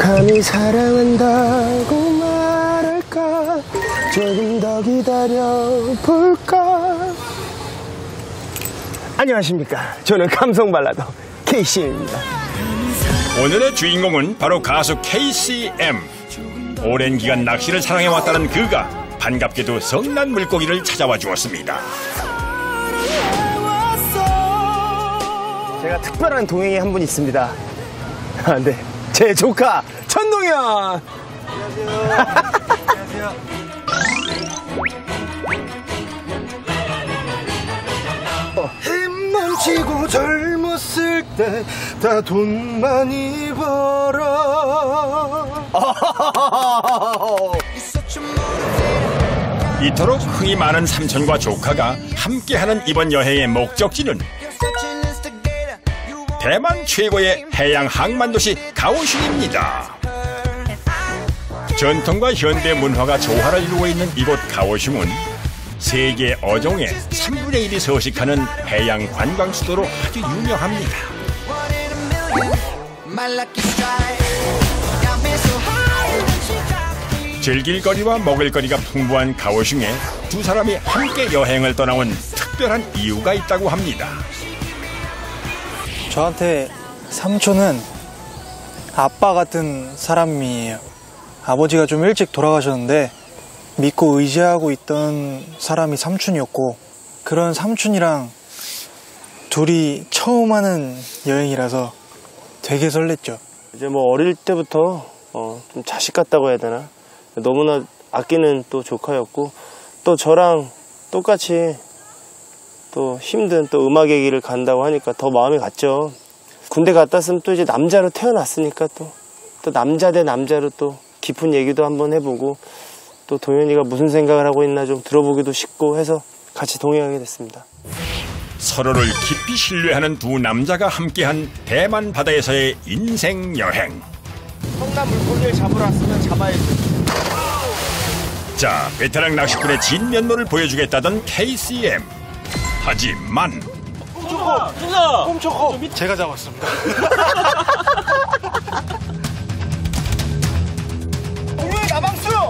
감히 사랑한다고 말할까? 조금 더 기다려볼까? 안녕하십니까. 저는 감성 발라더 KCM입니다. 오늘의 주인공은 바로 가수 KCM. 오랜 기간 낚시를 사랑해왔다는 그가 반갑게도 성난 물고기를 찾아와 주었습니다. 제가 특별한 동행이 한 분 있습니다. 네, 제 조카 천동현. 안녕하세요. 힘 넘치고 젊었을 때 다 돈 많이 벌어. 이토록 흥이 많은 삼촌과 조카가 함께하는 이번 여행의 목적지는 대만 최고의 해양 항만도시 가오슝입니다. 전통과 현대 문화가 조화를 이루고 있는 이곳 가오슝은 세계 어종의 3분의 1이 서식하는 해양 관광 수도로 아주 유명합니다. 즐길 거리와 먹을 거리가 풍부한 가오슝에 두 사람이 함께 여행을 떠나온 특별한 이유가 있다고 합니다. 저한테 삼촌은 아빠 같은 사람이에요. 아버지가 좀 일찍 돌아가셨는데 믿고 의지하고 있던 사람이 삼촌이었고, 그런 삼촌이랑 둘이 처음 하는 여행이라서 되게 설렜죠. 이제 뭐 어릴 때부터 좀 자식 같다고 해야 되나? 너무나 아끼는 또 조카였고, 또 저랑 똑같이 또 힘든 또 음악의 길을 간다고 하니까 더 마음이 갔죠. 군대 갔다 왔으면 또 이제 남자로 태어났으니까 또 남자 대 남자로 또 깊은 얘기도 한번 해보고, 또 동현이가 무슨 생각을 하고 있나 좀 들어보기도 싶고 해서 같이 동행하게 됐습니다. 서로를 깊이 신뢰하는 두 남자가 함께한 대만 바다에서의 인생 여행. 성남 물고기를 잡으러 왔으면 잡아야지. 자, 베테랑 낚시꾼의 진면모를 보여주겠다던 KCM. 하지만 엄청 커. 제가 잡았습니다. 왜 나방 쓰여?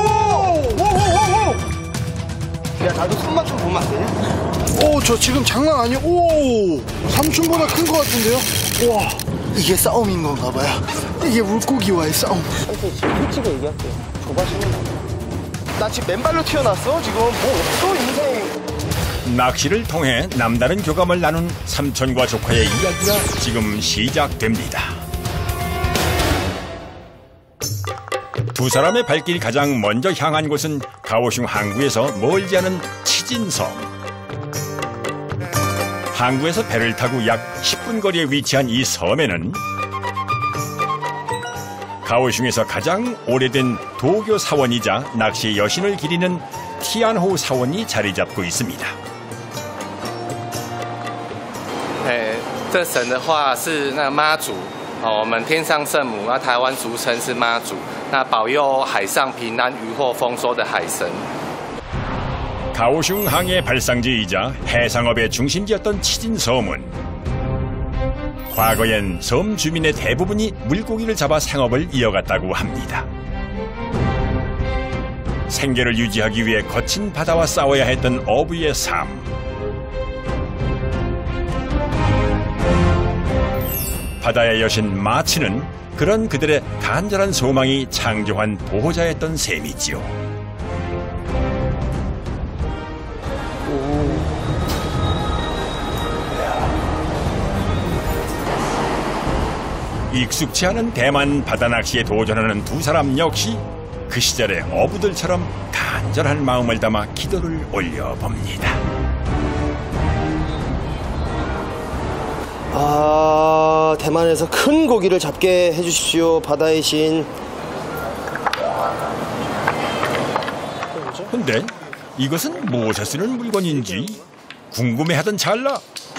야, 나도 손맛 좀 보면 안 되냐? 오, 저 지금 장난 아니에요. 오, 삼촌보다 큰 것 같은데요? 와, 이게 싸움인 건가 봐요. 이게 물고기와의 싸움. 삼촌 지금 솔직히 얘기할게요. 조바심은 나 지금 맨발로 튀어났어. 지금 뭐 없어 인생. 낚시를 통해 남다른 교감을 나눈 삼촌과 조카의 이야기가 지금 시작됩니다. 두 사람의 발길이 가장 먼저 향한 곳은 가오슝 항구에서 멀지 않은 치진섬. 항구에서 배를 타고 약 10분 거리에 위치한 이 섬에는 가오슝에서 가장 오래된 도교 사원이자 낚시의 여신을 기리는 티안호 사원이 자리 잡고 있습니다. 这神的话是那妈祖，我们天上圣母，那台湾俗称是妈祖，那保佑海上平安、渔获丰收的海神。 가오슝 항의 발상지이자 해상업의 중심지였던 치진섬은 과거엔 섬 주민의 대부분이 물고기를 잡아 생업을 이어갔다고 합니다. 생계를 유지하기 위해 거친 바다와 싸워야 했던 어부의 삶. 바다의 여신 마치는 그런 그들의 간절한 소망이 창조한 보호자였던 셈이지요. 익숙치 않은 대만 바다 낚시에 도전하는 두 사람 역시 그 시절의 어부들처럼 간절한 마음을 담아 기도를 올려봅니다. 대만에서 큰 고기를 잡게 해주십시오. 바다의 신. 근데 이것은 무엇에 쓰는 물건인지 궁금해하던 찰나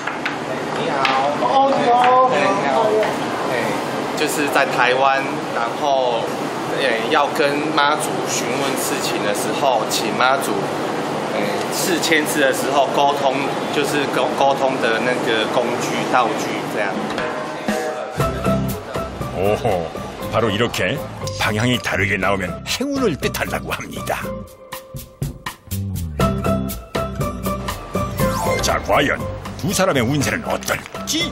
就是在台湾，然后要跟妈祖询问事情的时候，请妈祖事签字的时候沟通，就是沟通的那个工具道具这样。 오호, 바로 이렇게 방향이 다르게 나오면 행운을 뜻한다고 합니다. 자, 과연 두 사람의 운세는 어떨지?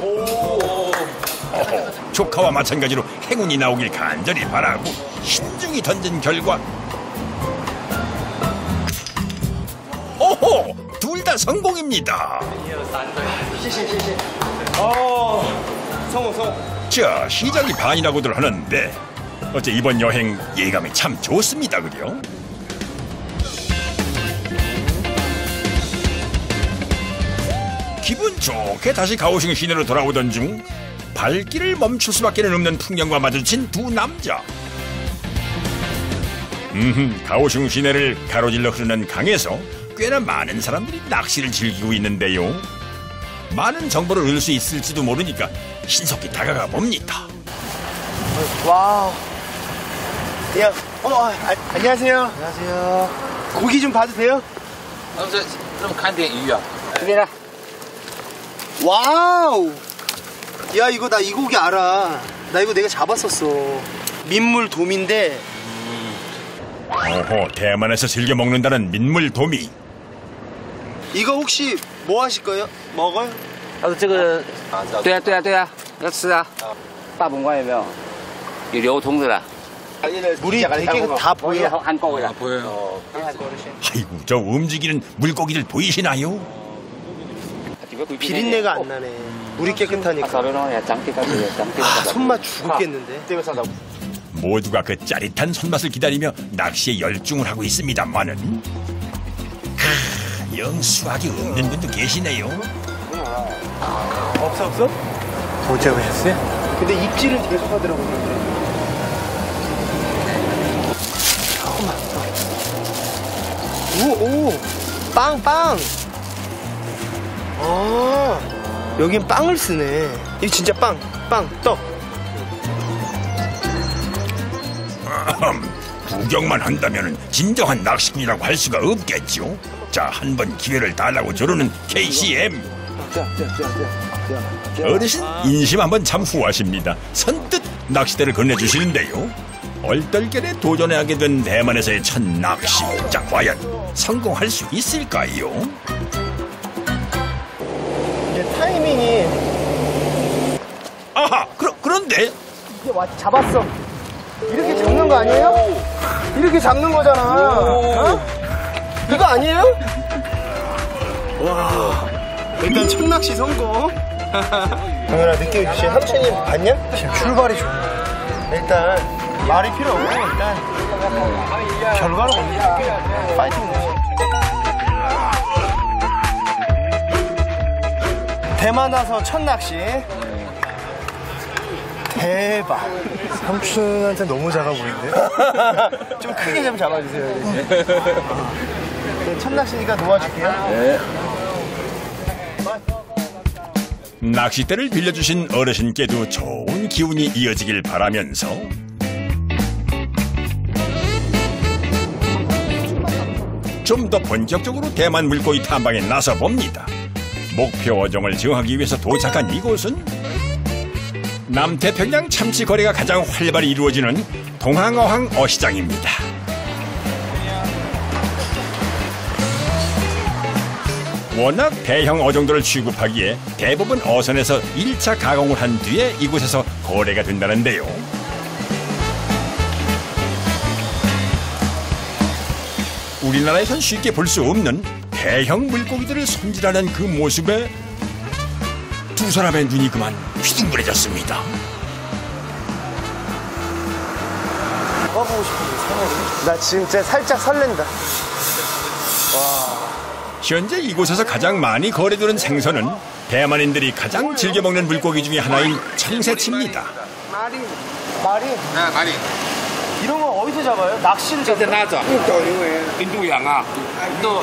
조카와 마찬가지로 행운이 나오길 간절히 바라고 신중히 던진 결과 오호! 둘 다 성공입니다. 자, 시작이 반이라고들 하는데 어째 이번 여행 예감이 참 좋습니다, 그려? 기분 좋게 다시 가오슝 시내로 돌아오던 중 발길을 멈출 수밖에 없는 풍경과 마주친 두 남자. 가오슝 시내를 가로질러 흐르는 강에서 꽤나 많은 사람들이 낚시를 즐기고 있는데요. 많은 정보를 얻을 수 있을지도 모르니까 신속히 다가가 봅니다. 와우. 야, 안녕하세요. 안녕하세요. 고기 좀 봐도 돼요? 这么看点鱼啊？ 와우. 야, 이거 나 이 고기 알아. 나 이거 내가 잡았었어. 민물 도미인데. 오호, 대만에서 즐겨 먹는다는 민물도미. 이거 혹시 뭐 하실 거예요? 먹어요? 这个，对啊对啊对啊，要吃啊。大本关有没有？有流通的啦。 물이 되게 다 보여. 한꺼번에 보여요. 아이고, 저 움직이는 물고기들 보이시나요? 비린내가 안 나네. 물이 깨끗하니까. 손맛 죽겠는데. 모두가 그 짜릿한 손맛을 기다리며 낚시에 열중을 하고 있습니다만은 영 수확이 없는 분도 계시네요. 없어? 못 잡으셨어요? 근데 입질은 계속 하더라고요. 오, 빵. 아, 여긴 빵을 쓰네. 이거 진짜 빵, 떡. 구경만 한다면 진정한 낚시꾼이라고 할 수가 없겠죠. 자, 한번 기회를 달라고 저러는 KCM. 어르신 인심 한번 참 후하십니다. 선뜻 낚싯대를 건네주시는데요. 얼떨결에 도전하게 된 대만에서의 첫 낚시. 자, 과연 성공할 수 있을까요? 이제 타이밍이. 아하, 그런데 이제 잡았어. 이렇게 잡는 거 아니에요? 이렇게 잡는 거잖아. 어? 이거 아니에요? 와, 일단 첫 낚시 성공. 동현아, 느낌 있지? 삼촌이 봤냐? 지금 출발이 좋네. 일단 말이 필요 없고 일단 결과로 봅니다. 파이팅. 대만 와서 첫 낚시. 대박. 삼촌한테 너무 작아 보이는데? 좀 크게 좀 잡아주세요. 첫 낚시니까 도와줄게요. 낚싯대를 빌려주신 어르신께도 좋은 기운이 이어지길 바라면서 좀 더 본격적으로 대만 물고기 탐방에 나서봅니다. 목표 어종을 정하기 위해서 도착한 이곳은 남태평양 참치 거래가 가장 활발히 이루어지는 동항어항 어시장입니다. 워낙 대형 어종들을 취급하기에 대부분 어선에서 1차 가공을 한 뒤에 이곳에서 거래가 된다는데요. 우리나라에선 쉽게 볼 수 없는 대형 물고기들을 손질하는 그 모습에 두 사람의 눈이 그만 휘둥그레졌습니다. 가보고 싶은데, 나 진짜 살짝 설렌다. 현재 이곳에서 가장 많이 거래되는 생선은 대만인들이 가장 즐겨 먹는 물고기 중에 하나인 청새치입니다. 말이? 네, 많이. 이런 거 어디서 잡아요? 낚시를 잡아요? 나죠. 인도양 또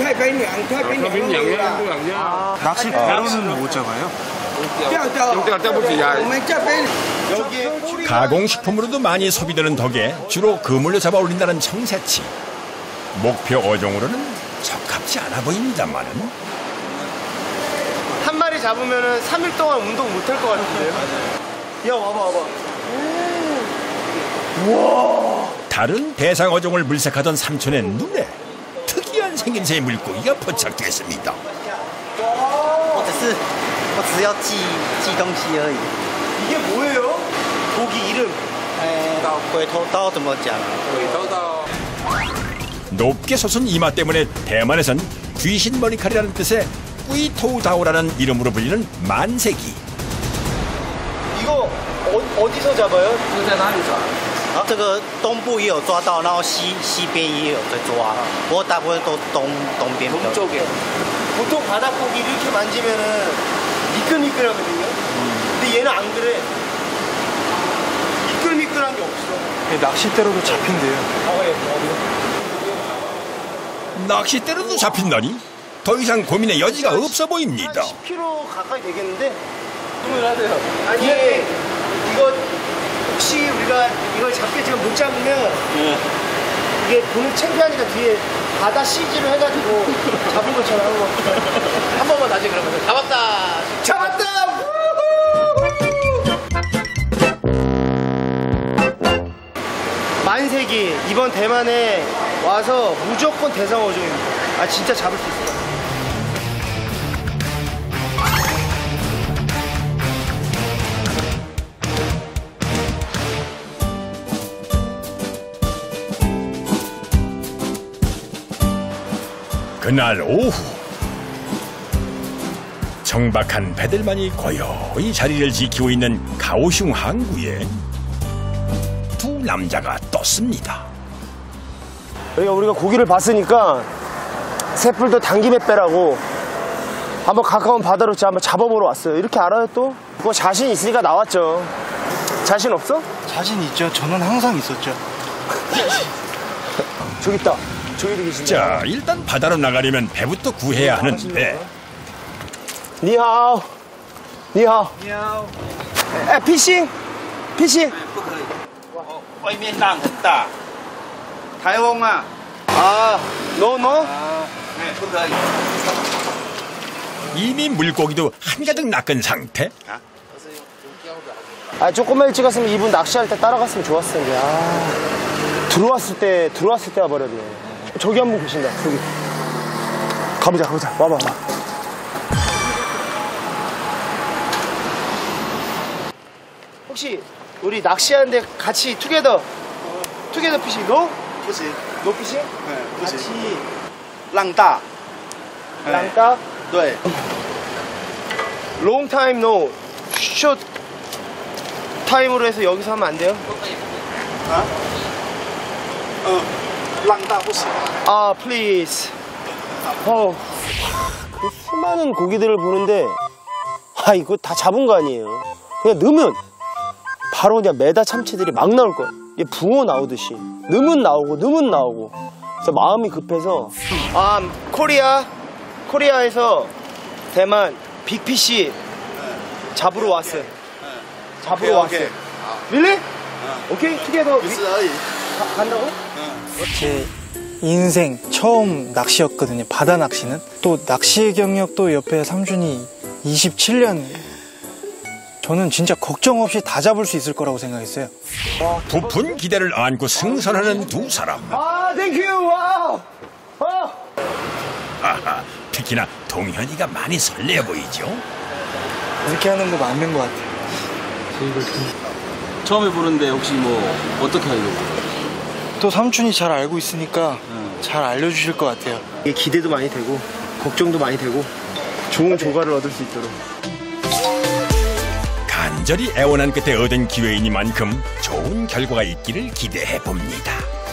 낚시 배로는 못 잡아요? 가공식품으로도 많이 소비되는 덕에 주로 그물로 잡아 올린다는 청새치. 목표 어종으로는 적합지 않아 보입니다만은 한 마리 잡으면 3일 동안 운동 못 할 것 같은데요? 야, 와봐. 다른 대상 어종을 물색하던 삼촌의 눈에 특이한 생김새의 물고기가 포착됐습니다. 我只要寄东西而已。 이게 뭐예요? 고기 이름. 鬼头刀怎么讲？ 높게 솟은 이마 때문에 대만에선 귀신 머리칼이라는 뜻의 꾸이토우다오라는 이름으로 불리는 만세기. 이거 어디서 잡아요? 这个东部也有抓到，然后西边也有在抓，不过大部分都东边比较多。 보통 바닷고기 이렇게 만지면은 미끌미끌하거든요. 근데 얘는 안 그래. 미끌미끌한 게 없어. 낚싯대로도 잡힌대요. 낚싯대로도 잡힌다니? 더 이상 고민의 여지가 없어 보입니다. 10kg 가까이 되겠는데? 주문하세요. 아니, 이거 혹시 우리가 이걸 잡게 지금 못 잡으면 이게 보는 창피하니까 뒤에 바다 CG로 해가지고 잡은 것처럼 하는 거. 한 번만 다시 그러면 잡았다! 잡았다! 만세기 이번 대만에 와서 무조건 대상 어종입니다. 아 진짜 잡을 수 있어요. 그날 오후 정박한 배들만이 고요히 자리를 지키고 있는 가오슝 항구에 두 남자가 떴습니다. 우리가 고기를 봤으니까 새풀도 당김에 빼라고 한번 가까운 바다로 한번 잡아보러 왔어요. 이렇게 알아요 또? 그거 자신 있으니까 나왔죠. 자신 없어? 자신 있죠. 저는 항상 있었죠. 저기 있다. 저기도 계신다. 자, 일단 바다로 나가려면 배부터 구해야 하는데 니하오. 니하오. 에, 피싱? 피싱? 外面浪很大，台风啊， 아, 너? 不可以。 이미 물고기도 한가득 낚은 상태. 아, 조금만 일찍 갔으면 이분 낚시할 때 따라갔으면 좋았을 텐데. 아, 들어왔을 때 와버렸네. 저기 한 분 계신다. 저기. 가보자. 와봐. 혹시 우리 낚시하는데 같이 투게더 피싱 노? 不行， 노 피싱? 不行， 같이 浪大， 랑따? 对， 롱 타임 노. 숏 타임으로 해서 여기서 하면 안 돼요? 浪大不行。 아, 플리즈. 그 수많은 고기들을 보는데, 이거 다 잡은 거 아니에요. 그냥 넣으면 바로 그냥 메다 참치들이 막 나올 거야. 이게 붕어 나오듯이. 넣으면 나오고. 그래서 마음이 급해서, 코리아에서 대만 빅피쉬 잡으러 왔어요. 왔어요. Really? 오케이, 투게더. 간다고? 제 인생 처음 낚시였거든요. 바다 낚시는. 또 낚시 경력도 옆에 삼촌이 27년. 저는 진짜 걱정 없이 다 잡을 수 있을 거라고 생각했어요. 부푼 기대를 안고 승선하는 두 사람. 땡큐. 와우. 아하, 특히나 동현이가 많이 설레어 보이죠. 이렇게 하는 거 맞는 것 같아요. 처음 해보는데 혹시 뭐 어떻게 하려고? 또 삼촌이 잘 알고 있으니까 잘 알려주실 것 같아요. 이게 기대도 많이 되고 걱정도 많이 되고 좋은 조과를 얻을 수 있도록. 간절히 애원한 끝에 얻은 기회이니만큼 좋은 결과가 있기를 기대해 봅니다.